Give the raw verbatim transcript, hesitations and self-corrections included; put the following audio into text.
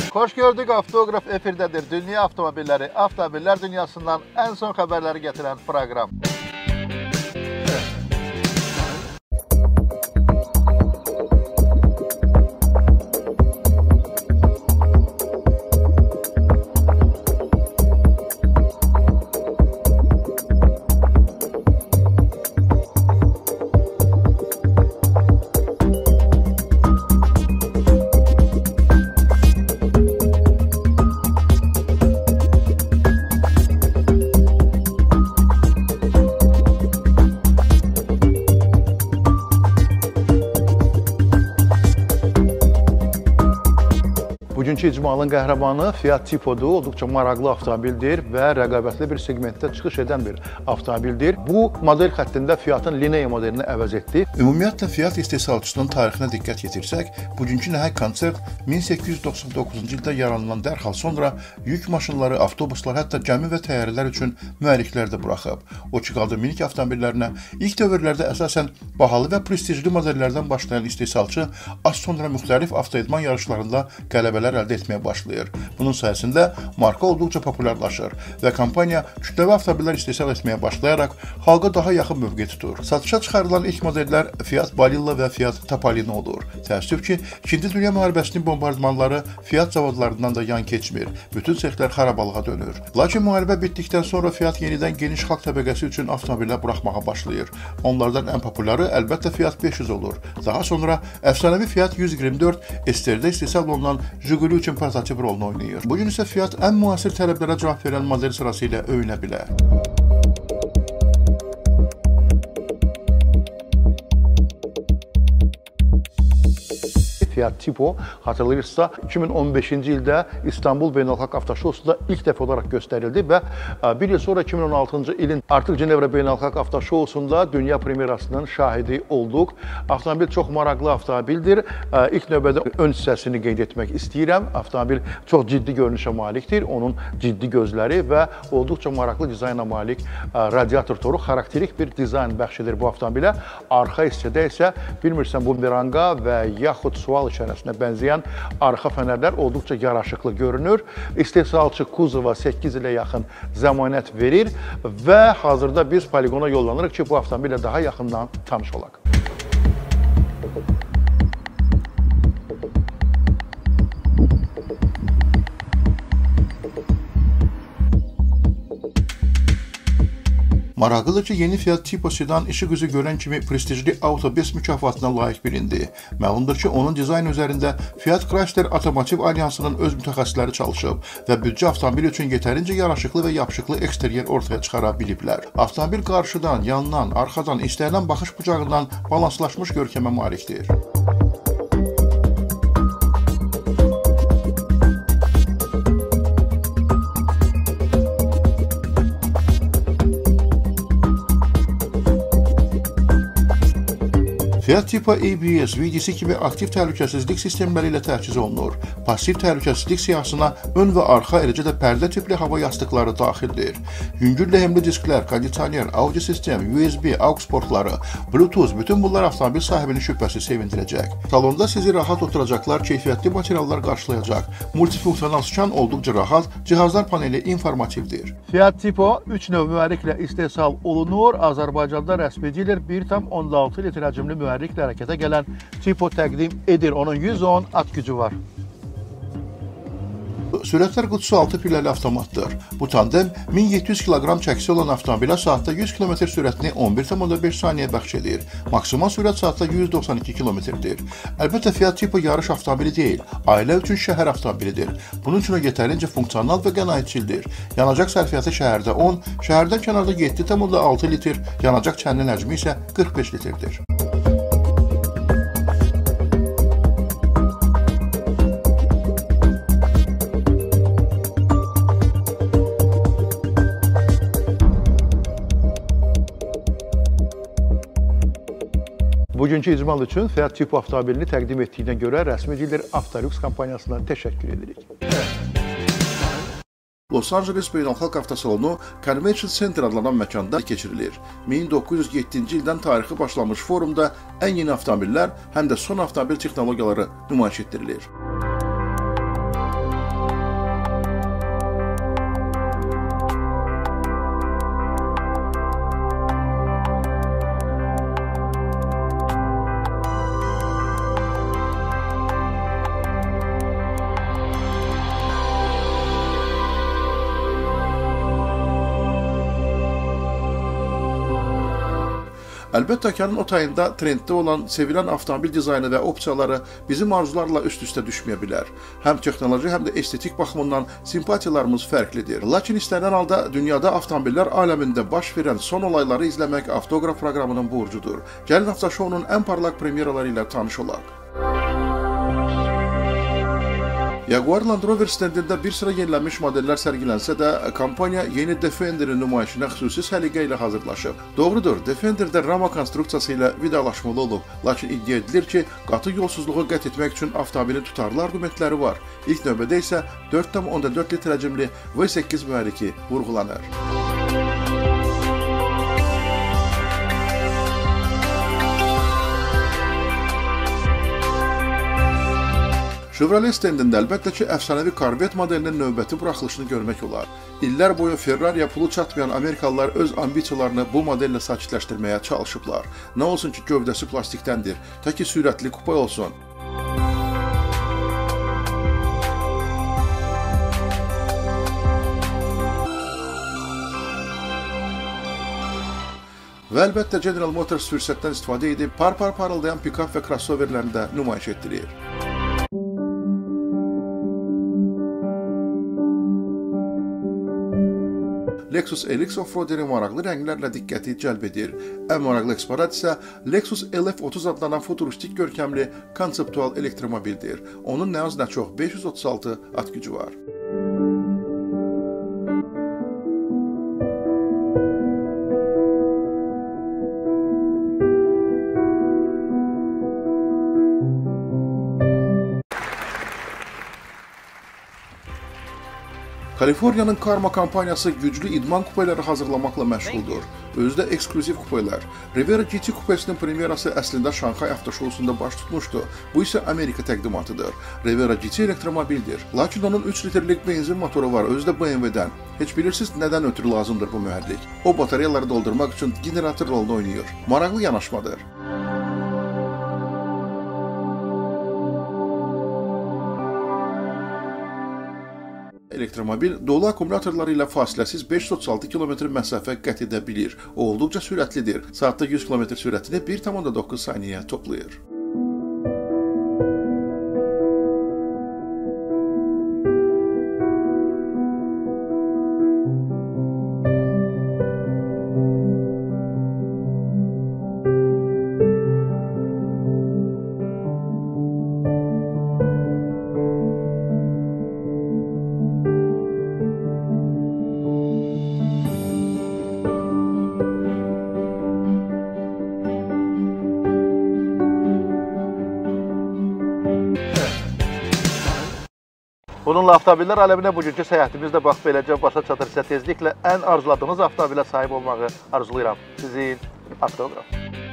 Xoş gördük, Avtograf efirdədir. Dünya avtomobilləri, avtomobillər dünyasından ən son xəbərləri gətirən proqram. Bugünkü icmalın qəhrəmanı Fiat Tipo'dur. Olduqca maraqlı avtomobildir və rəqabətli bir segmentdə çıxış edən bir avtomobildir. Bu model xəttində Fiat'ın Linea modelini əvəz etdi. Ümumiyyətlə Fiat istehsalçısının tarixinə diqqət yetirsək, bugünkü nəhəng konsert min səkkiz yüz doxsan doqquzuncu ildə yaranan dərhal sonra yük maşınları, avtobuslar, hətta gəmi və təyyarələr üçün mühərriklər də buraxıb. O ki qaldı minik avtomobillərinə, ilk dövrlərdə əsasən bahalı və prestijli modellərdən başlayan istehsalçı az sonra müxtəlif avtoidman yarışlarında qələbələr əldə etməyə başlayır. Bunun sayəsində marka olduqca populyarlaşır və kompaniya kütləvi avtomobillər istehsal etməyə başlayaraq xalqa daha yaxın mövqe tutur. Satışa çıxarılan ilk modellər Fiat Balilla və Fiat Topolino olur. Təəssüf ki, İkinci Dünya müharibəsinin bombardmanları Fiat zavodlarından da yan keçmir. Bütün sexlər xarabalığa dönür. Lakin müharibə bitdikdən sonra Fiat yenidən geniş xalq təbəqəsi üçün avtomobillər buraxmağa başlayır. Onlardan ən populyarı əlbəttə Fiat beş yüz olur. Daha sonra əfsanəvi Fiat yüz iyirmi dörd S T-də istehsal olunan Jiguli üçün prototip rolunu oynayır. Bugün isə Fiat ən müasir tələblərə cavab verən model sırası ilə öyünə bilər. Fiat Tipo, hatırlayırsa iki min on beşinci ildə İstanbul Beynəlxalq Avtoşosunda ilk dəfə olaraq göstərildi və bir il sonra iki min on altıncı ilin artıq Cenevra Beynəlxalq Avtoşosunda dünya premyerasının şahidi olduq. Avtomobil çox maraqlı avtomobildir. İlk növbədə ön hissəsini qeyd etmək istəyirəm. Avtomobil çox ciddi görünüşə malikdir. Onun ciddi gözləri və olduqca maraqlı dizayna malik radiator toru xarakterik bir dizayn bəxş edir bu avtomobilə. Arxa hissədə isə bilmirsən bumeranga və yaxud sual işarəsinə bənzəyən arxa fənərlər olduqca yaraşıqlı görünür. İstehsalçı kuzova səkkiz ilə yaxın zəmanət verir və hazırda biz poligona yollanırıq ki, bu avtomobillə daha yaxından tanış olaq. Maraqlıdır ki, yeni Fiat Tipo sedan işıq üzü görən kimi prestijli Auto beş mükafatına layiq bilindi. Məlumdur ki, onun dizayn üzərində Fiat Chrysler Otomotiv Alyansının öz mütəxəssisləri çalışıb və büdcə avtomobil üçün yetərincə yaraşıqlı və yapışıqlı eksteryer ortaya çıxara biliblər. Avtomobil qarşıdan, yandan, arxadan, istənilən baxış bucağından balanslaşmış görkəmə malikdir. Fiat Tipo A B S, V D C kimi aktiv təhlükəsizlik sistemləri ilə təchiz olunur. Pasiv təhlükəsizlik siyahısına ön və arxa, eləcə də pərdə tipli hava yastıqları daxildir. Yüngül lehimli disklər, kondisioner, audio sistem, U S B, aux portları, Bluetooth, bütün bunlar avtomobil sahibini şübhəsiz sevindirəcək. Salonda sizi rahat oturacaqlar, keyfiyyətli materiallar qarşılayacaq. Multifunksiyonal sükan olduqca rahat, cihazlar paneli informativdir. Fiat Tipo üç növ mühərriklə istehsal olunur. Azərbaycanda rəsmi edilir bir tam on altı litr həcmli mühərrik hərəkətə gələn Tipo təqdim edir. Onun yüz on at gücü var. Sürətlər qutusu altı pilləli avtomatdır. Bu tandem min yeddi yüz kiloqram çəkisi olan avtomobilə saatda yüz kilometr sürətini on bir tam beş saniyə bəxş edir. Maksimal sürət saatda yüz doxsan iki kilometrdir. Əlbəttə Fiat Tipo yarış avtomobili deyil, ailə üçün şəhər avtomobilidir. Bunun üçün o yetərincə funksional və qənaətçildir. Yanacaq sərfiyyatı şəhərdə on, şəhərdən kənarda yeddi tam altı litr, yanacaq çəninin həcmi isə qırx beş litrdir. Bugünkü icmal üçün Fiat Tipo avtomobilini təqdim etdiyinə görə rəsmi dealer Autolux kompaniyasına təşəkkür edirik. Los Angeles Beynəlxalq Avtosalonu Convention Center adlanan məkanda keçirilir. min doqquz yüz yeddinci ildən tarixi başlamış forumda ən yeni avtomobillər, həm də son avtomobil texnologiyaları nümayiş etdirilir. Əlbəttə, okeanın o tayında trenddə olan sevilən avtomobil dizaynı və opsiyaları bizim arzularla üst-üstə düşməyə bilər. Həm texnoloji, həm də estetik baxımından simpatiyalarımız fərqlidir. Lakin istənilən halda dünyada avtomobillər aləmində baş verən son olayları izləmək Avtoqraf proqramının borcudur. Gəlin Avtoşounun ən parlaq premyeraları ilə tanış olaq. Jaguar Land Rover stendində bir sıra yenilənmiş modellər sərgilənsə də, kompaniya yeni Defender'in nümayişinə xüsusi səliqə ilə hazırlaşıb. Doğrudur, Defender'də rama konstruksiyası ilə vidalaşmalı olub, lakin iddia edilir ki, qatı yolsuzluğu qət etmək üçün avtomobilin tutarlı argumentləri var. İlk növbədə isə dörd tam onda dörd litr həcmli V səkkiz mühərriki vurğulanır. Chevrolet stendində əlbəttə ki, əfsanəvi Corvette modelinin növbəti buraxılışını görmək olar. İllər boyu Ferrari'yə pulu çatmayan Amerikalılar öz ambisiyalarını bu modellə sakitləşdirməyə çalışıblar. Nə olsun ki, gövdəsi plastikdəndir, ta ki sürətli kupa olsun. Və əlbəttə General Motors fürsətdən istifadə edib par-par parıldayan pikap və crossoverlərini də nümayiş etdirir. Lexus L X Offroaderi maraqlı rənglərlə diqqəti cəlb edir. Ən maraqlı eksponat isə Lexus L F otuz adlanan futuristik görkəmli konseptual elektromobildir. Onun nə az nə çox beş yüz otuz altı at gücü var. Kaliforniyanın Karma kompaniyası güclü idman kupeləri hazırlamaqla məşğuldur. Özü də ekskluziv kupelər. Rivera G T kupesinin premyerası əslində Şanxay Avtoşousunda baş tutmuşdu. Bu isə Amerika təqdimatıdır. Rivera G T elektromobildir. Lakin onun üç litrlik benzin motoru var, özü də B M W'dən. Heç bilirsiniz nədən ötürü lazımdır bu mühərrik? O batareyaları doldurmaq üçün generator rolunu oynayır. Maraqlı yanaşmadır. Elektromobil dolu akkumulyatorları ilə fasiləsiz beş yüz otuz altı kilometr məsafə qət edə bilir. O olduqca sürətlidir. Saatda yüz kilometr sürətini bir tam onda doqquz saniyəyə toplayır. Bununla avtomobillər aləminə bugünkü səyahətimiz də bax beləcə başa çatırsa tezliklə ən arzuladığınız avtomobilə sahib olmağı arzulayıram. Sizin Avtoqraf.